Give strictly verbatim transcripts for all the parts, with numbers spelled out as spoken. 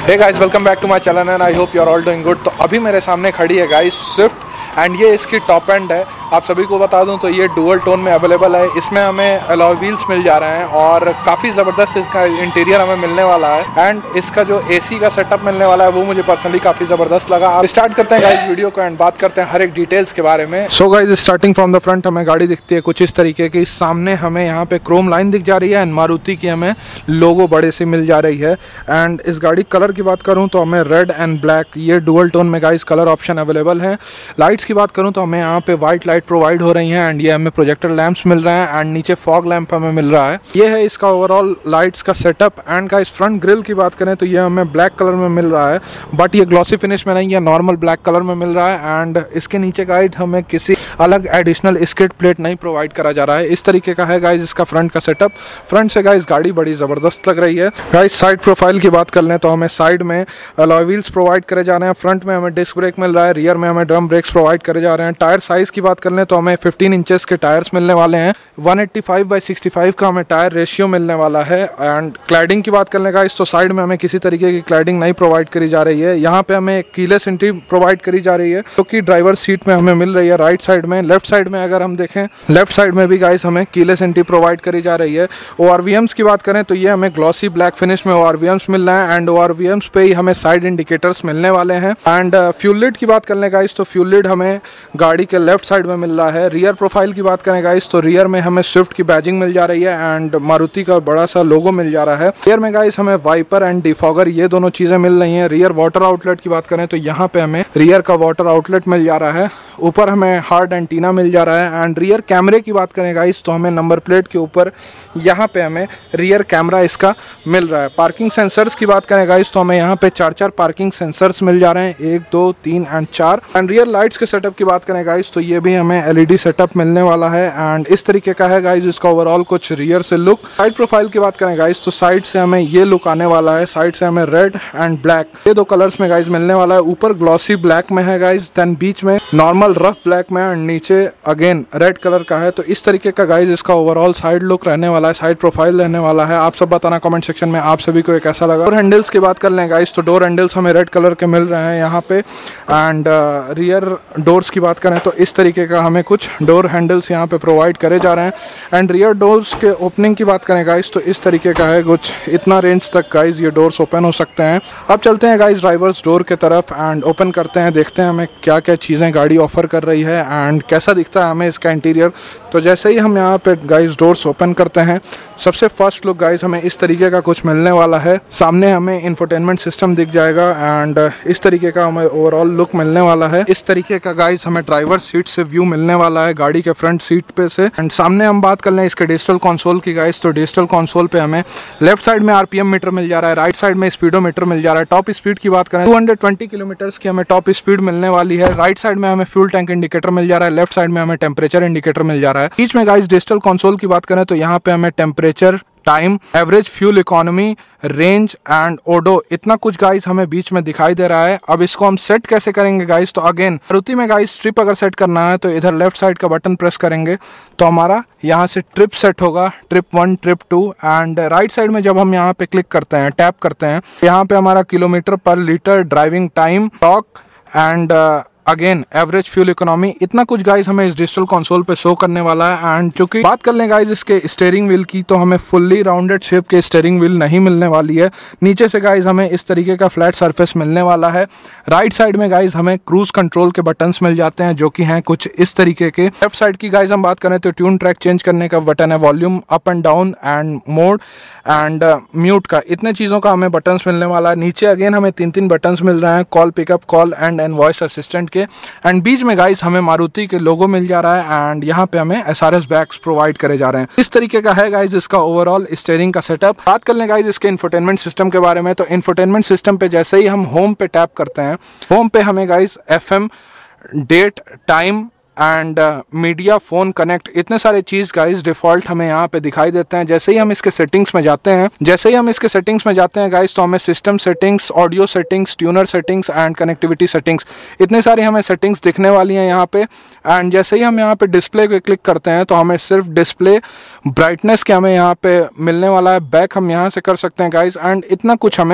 Hey guys, welcome back to my channel and I hope you are all doing good. तो अभी मेरे सामने खड़ी है गाइस स्विफ्ट एंड ये इसकी टॉप एंड है। आप सभी को बता दूं तो ये डुअल टोन में अवेलेबल है। इसमें हमें अलॉय व्हील्स मिल जा रहे हैं और काफ़ी ज़बरदस्त इसका इंटीरियर हमें मिलने वाला है एंड इसका जो एसी का सेटअप मिलने वाला है वो मुझे पर्सनली काफ़ी ज़बरदस्त लगा। आप स्टार्ट करते हैं गाइस वीडियो को एंड बात करते हैं हर एक डिटेल्स के बारे में। So guys, starting from the front हमें गाड़ी दिखती है कुछ इस तरीके की। सामने हमें यहाँ पे क्रोम लाइन दिख जा रही है एंड मारुति की हमें लोगो बड़े से मिल जा रही है। एंड इस गाड़ी कलर की बात करूँ तो हमें रेड एंड ब्लैक ये डुअल टोन में गाइस कलर ऑप्शन अवेलेबल है। लाइट्स की बात करूँ तो हमें यहाँ पे वाइट लाइट प्रोवाइड हो रही हैं एंड ये हमें प्रोजेक्टर लैंप्स मिल रहे हैं एंड नीचे फॉग लैंप हमें मिल रहा है। ये है इसका ओवरऑल लाइट्स का setup. And guys front grille की बात करें तो ये हमें ब्लैक कलर में मिल रहा है, बट ये ग्लॉसी फिनिश में नहीं है, नॉर्मल ब्लैक कलर में मिल रहा है। एंड इसके नीचे गाइड हमें किसी अलग एडिशनल स्किड प्लेट नहीं प्रोवाइड करा जा रहा है। इस तरीके का है गाइस इसका फ्रंट का सेटअप। फ्रंट से गाइस गाड़ी बड़ी ज़बरदस्त लग रही है। गाइस साइड प्रोफाइल की बात कर लें तो हमें साइड में अलॉय व्हील्स प्रोवाइड करे जा रहे हैं। फ्रंट में हमें डिस्क ब्रेक मिल रहा है, रियर में हमें ड्रम ब्रेक्स प्रोवाइड करे जा रहे हैं। टायर साइज की बात कर लें तो हमें फिफ्टीन इंचेस के टायर्स मिलने वाले हैं। One eighty five by sixty five का हमें टायर रेशियो मिलने वाला है। एंड क्लैडिंग की बात करने का इस तो साइड में हमें किसी तरीके की क्लैडिंग नहीं प्रोवाइड करी जा रही है। यहाँ पे हमें कीलेस एंट्री प्रोवाइड करी जा रही है जो कि ड्राइवर सीट में हमें मिल रही है राइट साइड में। लेफ्ट साइड में अगर हम देखें, लेफ्ट साइड में भी गाइस हमें कीलेस एंट्री प्रोवाइड करी जा रही है। ओ आर वी एम्स की बात करें तो ये हमें ग्लॉसी ब्लैक फिनिश में ओ आर वी एम्स मिल रहा है and O R V Ms पे ही हमें साइड इंडिकेटर्स मिलने वाले हैं। एंड फ्यूल लिड की बात करने गाइस तो फ्यूल लिड हमें गाड़ी के लेफ्ट साइड में मिल रहा है। रियर प्रोफाइल की बात करें गाइस तो रियर में हमें स्विफ्ट की बैजिंग मिल जा रही है एंड मारुति का बड़ा सा लोगो मिल जा रहा है। रियर में गाइस हमें वाइपर एंड डिफॉगर ये दोनों चीजें मिल रही हैं। रियर वाटर आउटलेट की बात करें तो यहाँ पे हमें रियर का वाटर आउटलेट मिल जा रहा है। ऊपर हमें हार्ड एंटीना मिल जा रहा है। एंड रियर कैमरे की बात करें गाइस तो हमें नंबर प्लेट के ऊपर यहाँ पे हमें रियर कैमरा इसका मिल रहा है। पार्किंग सेंसर्स की बात करें गाइस तो हमें यहाँ पे चार चार पार्किंग सेंसर्स मिल जा रहे हैं, एक दो तीन एंड चार। एंड रियर लाइट्स के सेटअप की बात करें गाइस तो ये भी हमें एलईडी सेटअप मिलने वाला है एंड इस तरीके का है गाइस इसका ओवरऑल कुछ रियर से लुक। साइड प्रोफाइल की बात करें गाइस तो साइड से हमें ये लुक आने वाला है। साइड से हमें रेड एंड ब्लैक ये दो कलर्स में गाइस मिलने वाला है। ऊपर ग्लॉसी ब्लैक में है गाइस, देन बीच में नॉर्मल रफ ब्लैक में एंड नीचे अगेन रेड कलर का है। तो इस तरीके का गाइस इसका ओवरऑल साइड लुक रहने वाला है, साइड प्रोफाइल रहने वाला है। आप सब बताना कमेंट सेक्शन में आप सभी को कैसा लगा। डोर हैंडल्स की बात कर लें गाइस तो डोर हैंडल्स हमें रेड कलर के मिल रहे हैं यहाँ पे। एंड रियर डोर्स की बात करें तो इस तरीके का हमें कुछ डोर हैंडल्स यहाँ पे प्रोवाइड करे जा रहे हैं। एंड रियर डोर्स के ओपनिंग की बात करें गाइस तो इस तरीके का है, कुछ इतना रेंज तक गाइस ये डोर्स ओपन हो सकते हैं। अब चलते हैं गाइस ड्राइवर्स डोर के तरफ एंड ओपन करते हैं, देखते हैं हमें क्या क्या चीज़ें गाड़ी ऑफर कर रही है एंड कैसा दिखता है हमें इसका इंटीरियर। तो जैसे ही हम यहाँ पे गाइस डोर्स ओपन करते हैं, सबसे फर्स्ट लुक गाइस हमें इस तरीके का कुछ मिलने वाला है। सामने हमें इंफोटेनमेंट सिस्टम दिख जाएगा एंड इस तरीके का हमें ओवरऑल लुक मिलने वाला है। इस तरीके का गाइस हमें ड्राइवर सीट से व्यू मिलने वाला है गाड़ी के फ्रंट सीट पे से। एंड सामने हम बात कर लें इसके डिजिटल कंसोल की गाइस तो डिजिटल कंसोल पे हमें लेफ्ट साइड में आरपीएम मीटर मिल जा रहा है, राइट साइड में स्पीडोमीटर मिल जा रहा है। टॉप स्पीड की बात करें टू हंड्रेड ट्वेंटी किलोमीटर्स की हमें टॉप स्पीड मिलने वाली है। राइट साइड में हमें फ्यूल टैंक इंडिकेटर मिल जा रहा है, लेफ्ट साइड में हमें टेम्परेचर इंडिकेटर मिल जा रहा है। बीच में गाइस डिजिटल कंसोल की बात करें तो यहाँ पे हमें temperature, time, average fuel economy, range and odo इतना कुछ गाइस हमें बीच में दिखाई दे रहा है। अब इसको हम सेट कैसे करेंगे गाइस तो अगेन मारुति में गाइस ट्रिप अगर सेट करना है तो इधर लेफ्ट साइड का बटन प्रेस करेंगे तो हमारा यहाँ से ट्रिप सेट होगा, trip one, trip two. And right side में जब हम यहाँ पे क्लिक करते हैं, टैप करते हैं, यहाँ पे हमारा kilometre per litre, driving time, torque and again average fuel economy इतना कुछ गाइस हमें इस डिजिटल कंसोल पे शो करने वाला है। एंड चूंकि बात कर लें गाइस इसके स्टीयरिंग व्हील की तो हमें फुल्ली राउंडेड शेप के स्टीयरिंग व्हील नहीं मिलने वाली है। नीचे से गाइस हमें इस तरीके का फ्लैट सरफेस मिलने वाला है। राइट साइड में गाइस हमें क्रूज कंट्रोल के बटन्स मिल जाते हैं जो कि हैं कुछ इस तरीके के। लेफ्ट साइड की गाइस हम बात करें तो ट्यून ट्रैक चेंज करने का बटन है, volume up and down and mode and mute का, इतने चीज़ों का हमें बटन्स मिलने वाला है। नीचे अगेन हमें तीन तीन बटन्स मिल रहे हैं, call pickup, call end and voice assistant के। एंड बीच में गाइस हमें मारुति के लोगो मिल जा रहा है एंड यहाँ पे हमें एसआरएस बैग्स प्रोवाइड करे जा रहे हैं। इस तरीके का है गाइस इसका ओवरऑल स्टीयरिंग का सेटअप। बात कर लें गाइस इसके इंफोटेनमेंट सिस्टम के बारे में तो इंफोटेनमेंट सिस्टम पे जैसे ही हम होम पे टैप करते हैं, होम पे हमें guys FM, date, time and media, phone connect इतने सारे चीज़ गाइस डिफ़ॉल्ट हमें यहाँ पे दिखाई देते हैं। जैसे ही हम इसके सेटिंग्स में जाते हैं जैसे ही हम इसके सेटिंग्स में जाते हैं गाइस तो हमें system settings, audio settings, tuner settings and connectivity settings इतने सारे हमें सेटिंग्स दिखने वाली हैं यहाँ पे। एंड जैसे ही हम यहाँ पे डिस्प्ले पे क्लिक करते हैं तो हमें सिर्फ डिस्प्ले ब्राइटनेस के हमें यहाँ पे मिलने वाला है। बैक हम यहाँ से कर सकते हैं गाइस एंड इतना कुछ हमें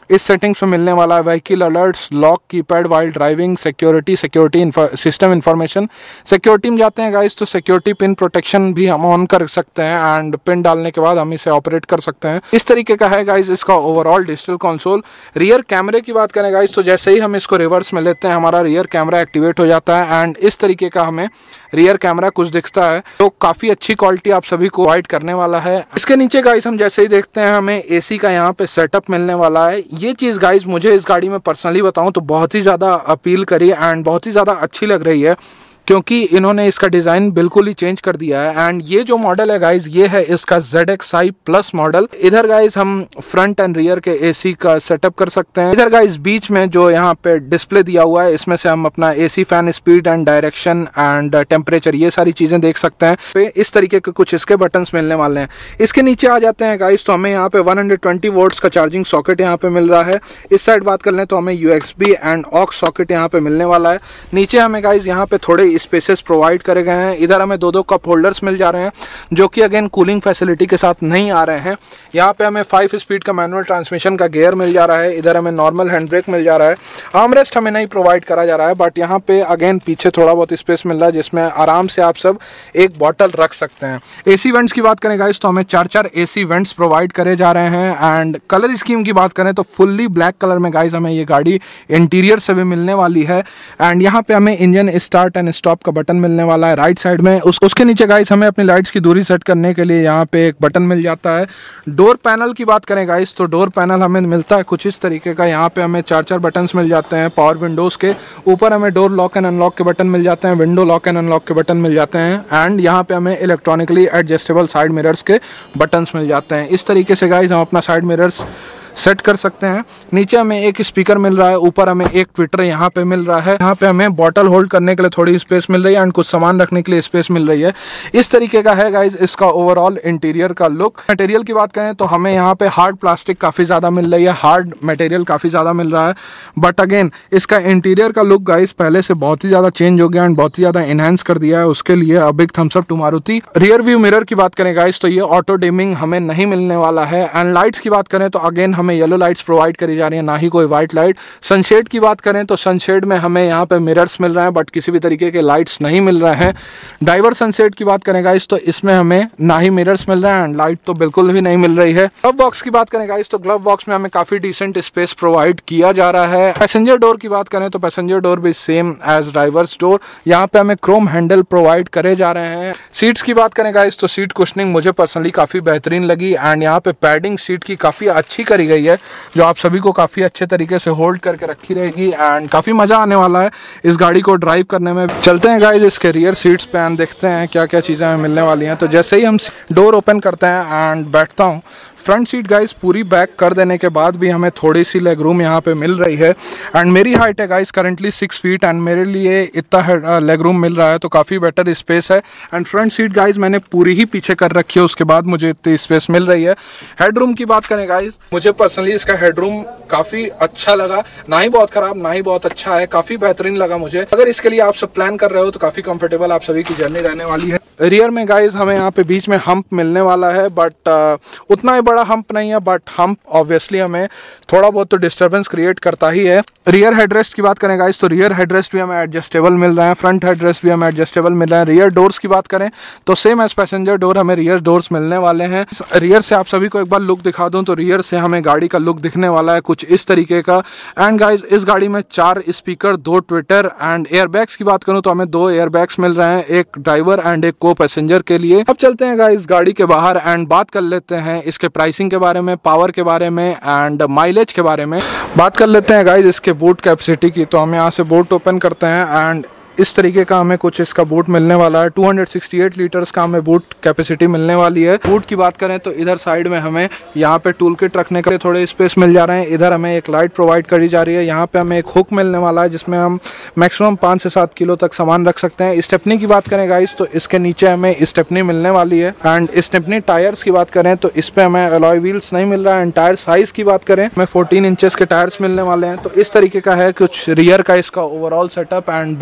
इस सेटिंग्स में मिलने वाला है vehicle alerts, lock, keypad while driving, security, security system information. Security में जाते हैं गाइस तो सिक्योरिटी पिन प्रोटेक्शन भी हम ऑन कर सकते हैं एंड पिन डालने के बाद हम इसे ऑपरेट कर सकते हैं। इस तरीके का है गाइस इसका ओवरऑल डिजिटल कंसोल। रियर कैमरे की बात करें गाइस तो जैसे ही हम इसको रिवर्स में लेते हैं हमारा रियर कैमरा एक्टिवेट हो जाता है एंड इस तरीके का हमें रियर कैमरा कुछ दिखता है, तो काफ़ी अच्छी क्वालिटी आप सभी को प्रोवाइड करने वाला है। इसके नीचे गाइस हम जैसे ही देखते हैं हमें एसी का यहाँ पे सेटअप मिलने वाला है। ये चीज़ गाइस मुझे इस गाड़ी में पर्सनली बताऊं तो बहुत ही ज़्यादा अपील करी एंड बहुत ही ज़्यादा अच्छी लग रही है, क्योंकि इन्होंने इसका डिज़ाइन बिल्कुल ही चेंज कर दिया है। एंड ये जो मॉडल है गाइज ये है इसका Z X I plus model. इधर गाइज हम फ्रंट एंड रियर के एसी का सेटअप कर सकते हैं। इधर गाइज बीच में जो यहाँ पे डिस्प्ले दिया हुआ है इसमें से हम अपना AC fan speed and direction and temperature ये सारी चीज़ें देख सकते हैं। तो इस तरीके के कुछ इसके बटन्स मिलने वाले हैं। इसके नीचे आ जाते हैं गाइज तो हमें यहाँ पे वन हंड्रेड ट्वेंटी वोल्ट्स का चार्जिंग सॉकेट यहाँ पे मिल रहा है। इस साइड बात कर लें तो हमें यूएक्सबी एंड ऑक्स सॉकेट यहाँ पे मिलने वाला है। नीचे हमें गाइज यहाँ पे थोड़े स्पेसेस प्रोवाइड करे गए हैं। इधर हमें दो दो कप होल्डर्स मिल जा रहे हैं जो कि अगेन कूलिंग फैसिलिटी के साथ नहीं आ रहे हैं। यहाँ पे हमें फाइव स्पीड का मैनुअल ट्रांसमिशन का गियर मिल जा रहा है। इधर हमें नॉर्मल हैंड ब्रेक मिल जा रहा है। आर्मरेस्ट हमें नहीं प्रोवाइड करा जा रहा है, बट यहाँ पे अगेन पीछे थोड़ा बहुत स्पेस मिल रहा है जिसमें आराम से आप सब एक बॉटल रख सकते हैं। एसी वेंट्स की बात करें गाइस तो हमें चार चार एसी वेंट्स प्रोवाइड करे जा रहे हैं। एंड कलर स्कीम की बात करें तो फुल्ली ब्लैक कलर में गाइस हमें ये गाड़ी इंटीरियर से भी मिलने वाली है। एंड यहाँ पे हमें इंजन स्टार्ट एंड स्टॉप का बटन मिलने वाला है राइट साइड में। उस, उसके नीचे गाइस हमें अपनी लाइट्स की दूरी सेट करने के लिए यहाँ पे एक बटन मिल जाता है। डोर पैनल की बात करें गाइस तो डोर पैनल हमें मिलता है कुछ इस तरीके का। यहाँ पे हमें चार चार बटन्स मिल जाते हैं पावर विंडोज के। ऊपर हमें डोर लॉक एंड अनलॉक के बटन मिल जाते हैं, विंडो लॉक एंड अनलॉक के बटन मिल जाते हैं एंड यहाँ पे हमें इलेक्ट्रॉनिकली एडजस्टेबल साइड मिरर्स के बटन्स मिल जाते हैं। इस तरीके से गाइस हम अपना साइड मिरर्स सेट कर सकते हैं। नीचे हमें एक स्पीकर मिल रहा है, ऊपर हमें एक ट्विटर यहाँ पे मिल रहा है। यहाँ पे हमें बॉटल होल्ड करने के लिए थोड़ी स्पेस मिल रही है एंड कुछ सामान रखने के लिए स्पेस मिल रही है। इस तरीके का है गाइज इसका ओवरऑल इंटीरियर का लुक। मटेरियल की बात करें तो हमें यहाँ पे हार्ड प्लास्टिक काफ़ी ज़्यादा मिल रही है, हार्ड मटेरियल काफ़ी ज़्यादा मिल रहा है। बट अगेन इसका इंटीरियर का लुक गाइज पहले से बहुत ही ज़्यादा चेंज हो गया एंड बहुत ही ज़्यादा इनहेंस कर दिया है। उसके लिए a big thumbs up to Maruti. Rear view mirror की बात करें गाइज तो ये ऑटो डिमिंग हमें नहीं मिलने वाला है। एंड लाइट्स की बात करें तो अगेन हमें येलो लाइट्स प्रोवाइड करी जा रही है, ना ही कोई व्हाइट लाइट। सनशेड की बात करें तो सनशेड में हमें यहाँ पे मिरर्स मिल रहे हैं बट किसी भी तरीके के लाइट्स नहीं मिल रहे हैं। ड्राइवर सनसेट की बात करें गाइस तो इसमें हमें ना ही मिरर्स मिल रहे हैं एंड लाइट तो बिल्कुल भी नहीं मिल रही है। ग्लव बॉक्स की बात करें गाइस तो ग्लव बॉक्स में हमें काफी डिसेंट स्पेस प्रोवाइड किया जा रहा है। पैसेंजर डोर की बात करें तो पैसेंजर डोर भी सेम एज ड्राइवर्स डोर। यहाँ पे हमें क्रोम हैंडल प्रोवाइड करे जा रहे हैं। सीट्स की बात करें गाइस तो सीट कुशनिंग मुझे पर्सनली काफी बेहतरीन लगी एंड यहाँ पे पैडिंग सीट की काफी अच्छी करी गई है जो आप सभी को काफी अच्छे तरीके से होल्ड करके रखी रहेगी एंड काफी मजा आने वाला है इस गाड़ी को ड्राइव करने में। चलते हैं गाइस इसके रियर सीट्स पे एंड देखते हैं क्या क्या चीजें हमें मिलने वाली हैं। तो जैसे ही हम डोर ओपन करते हैं एंड बैठता हूँ, फ्रंट सीट गाइस पूरी बैक कर देने के बाद भी हमें थोड़ी सी लेग रूम यहाँ पे मिल रही है एंड मेरी हाइट है guys currently six feet and मेरे लिए इतना लेग रूम मिल रहा है तो काफ़ी बेटर स्पेस है। एंड फ्रंट सीट गाइस मैंने पूरी ही पीछे कर रखी है, उसके बाद मुझे इतनी स्पेस मिल रही है। हेड रूम की बात करें गाइस, मुझे पर्सनली इसका हेड रूम काफ़ी अच्छा लगा, ना ही बहुत खराब ना ही बहुत अच्छा है, काफ़ी बेहतरीन लगा मुझे। अगर इसके लिए आप सब प्लान कर रहे हो तो काफ़ी कंफर्टेबल आप सभी की जर्नी रहने वाली है। रियर में गाइस हमें यहाँ पे बीच में हम्प मिलने वाला है बट उतना ही बड़ा हम्प नहीं है, बट हम्प ऑब्वियसली हमें थोड़ा बहुत तो डिस्टर्बेंस क्रिएट करता ही है। रियर हेडरेस्ट की बात करें गाइस तो रियर हेडरेस्ट भी हमें एडजस्टेबल मिल रहा है, फ्रंट हेडरेस्ट भी हमें एडजस्टेबल मिल रहा है। रियर डोर्स की बात करें तो सेम एज पैसेंजर डोर हमें रियर डोर्स मिलने वाले हैं। रियर से आप सभी को एक बार लुक दिखा दूं तो रियर से हमें गाड़ी का लुक दिखने वाला है कुछ इस तरीके का। एंड गाइस इस गाड़ी में चार स्पीकर, दो ट्विटर एंड एयरबैग्स की बात करूं तो हमें दो एयरबैग्स मिल रहे हैं, एक ड्राइवर एंड एक को पैसेंजर के लिए। अब चलते हैं गाइस गाड़ी के बाहर एंड बात कर लेते हैं इसके प्राइसिंग के बारे में, पावर के बारे में एंड माइलेज के बारे में। बात कर लेते हैं गाइस इसके बूट कैपेसिटी की। तो हम यहाँ से बूट ओपन करते हैं एंड इस तरीके का हमें कुछ इसका बूट मिलने वाला है। Two hundred sixty eight litres का हमें बूट कैपेसिटी मिलने वाली है। बूट की बात करें तो इधर साइड में हमें यहाँ पे टूल किट रखने के लिए थोड़े स्पेस मिल जा रहे हैं। इधर हमें एक लाइट प्रोवाइड करी जा रही है। यहाँ पे हमें एक हुक मिलने वाला है जिसमें हम मैक्सिमम पाँच से सात किलो तक सामान रख सकते हैं। स्टेपनी की बात करें गाइस तो इसके नीचे हमें स्टेपनी मिलने वाली है। एंड स्टेपनी टायर्स की बात करें तो इस पे हमें अलॉय व्हील्स नहीं मिल रहा है। एंड टायर साइज की बात करें हमें फोर्टीन इंचेस के टायर्स मिलने वाले हैं। तो इस तरीके का है कुछ रियर का इसका overall setup and boot setup.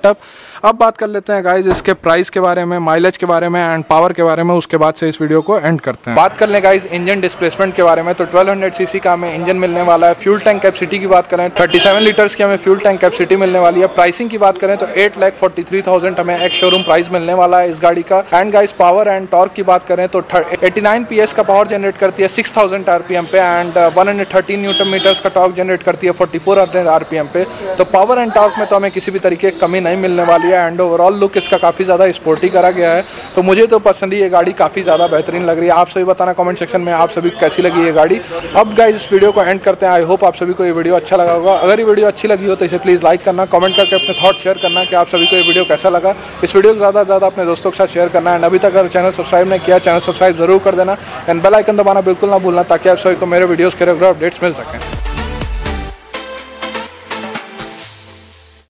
Setup. अब बात कर लेते हैं गाइज इसके प्राइस के बारे में, माइलेज के बारे में एंड पावर के बारे में, उसके बाद से इस वीडियो को एंड करते हैं। बात कर लें गाइज इंजन डिस्प्लेसमेंट के बारे में, तो ट्वेल्व हंड्रेड सीसी का हमें इंजन मिलने वाला है। फ्यूल टैंक कैपेसिटी की बात करें थर्टी सेवन लीटर्स की हमें फ्यूल टैंक कैपेसिटी मिलने वाली है। प्राइसिंग की बात करें तो eight lakh forty three thousand हमें एक्स शोरूम प्राइस मिलने वाला है इस गाड़ी का। And guys power and torque की बात करें तो एटी नाइन पी एस का पावर जनरेट करती है सिक्स थाउजेंड आरपीएम पे and one hundred thirteen newton metres का टॉर्क जनरेट करती है फोर्टी फोर आरपीएम पे। तो पावर एंड टॉर्क में तो हमें किसी भी तरीके की कमी नहीं मिलने वाली है एंड ओवरऑल लुक इसका काफ़ी ज़्यादा स्पोर्टी करा गया है। तो मुझे तो पर्सनली ये गाड़ी काफ़ी ज़्यादा बेहतरीन लग रही है। आप सभी बताना कमेंट सेक्शन में आप सभी को कैसी लगी ये गाड़ी। अब गाइस इस वीडियो को एंड करते हैं। आई होप आप सभी को ये वीडियो अच्छा लगा होगा। अगर ये वीडियो अच्छी लगी हो तो इसे प्लीज़ लाइक करना, कमेंट करके अपने थॉट शेयर करना कि आप सभी को ये वीडियो कैसा लगा। इस वीडियो को ज़्यादा से ज़्यादा अपने दोस्तों के साथ शेयर करना एंड अभी तक अगर चैनल सब्सक्राइब नहीं किया चैनल सब्सक्राइब जरूर कर देना एंड बेल आइकन दबाना बिल्कुल ना भूलना ताकि आप सभी को मेरे वीडियोज़ के रेगुलर अपडेट्स मिल सकें।